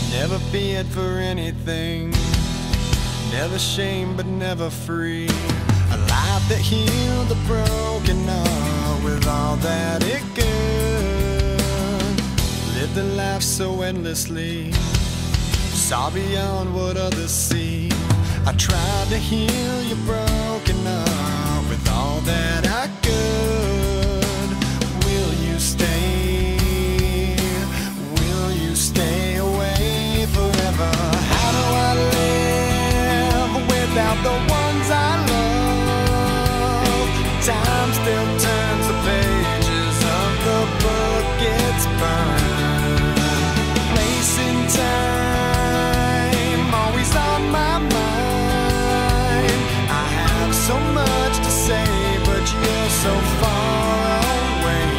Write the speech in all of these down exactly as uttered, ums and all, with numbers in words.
Never feared for anything, never shamed but never free. A life that healed the broken heart with all that it could. Lived a life so endlessly, saw beyond what others see. I tried to heal your broken heart with all that I could. Will you stay? Will you stay away forever? How do I live without the ones I love? Time still turns the pages of the book it's burned. Place in time, always on my mind. I have so much to say, but you're so far away.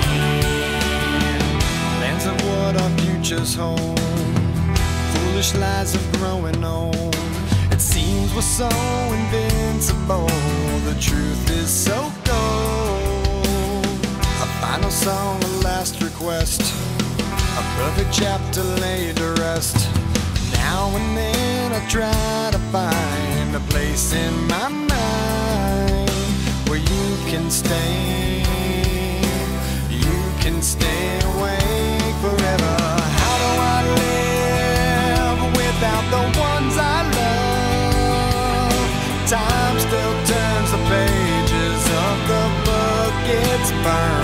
Lands of what our futures hold, foolish lies of growing old. It seems we're so invincible, the truth is so cold. A final song, a last request, a perfect chapter laid to rest. Now and then I try to find a place in my mind where you can stay, you can stay awake forever. How do I live without the ones I love? Time still turns the pages of the book it's burned.